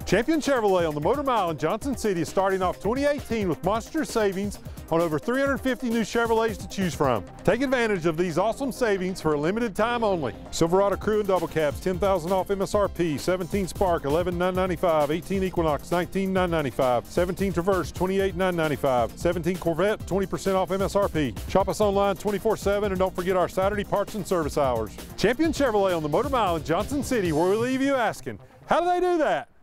Champion Chevrolet on the Motor Mile in Johnson City is starting off 2018 with monster savings on over 350 new Chevrolets to choose from. Take advantage of these awesome savings for a limited time only. Silverado Crew and Double Cabs, $10,000 off MSRP, 17 Spark, $11,995, 18 Equinox, $19,995, 17 Traverse, $28,995, 17 Corvette, 20% off MSRP. Shop us online 24/7 and don't forget our Saturday parts and service hours. Champion Chevrolet on the Motor Mile in Johnson City, where we leave you asking, how do they do that?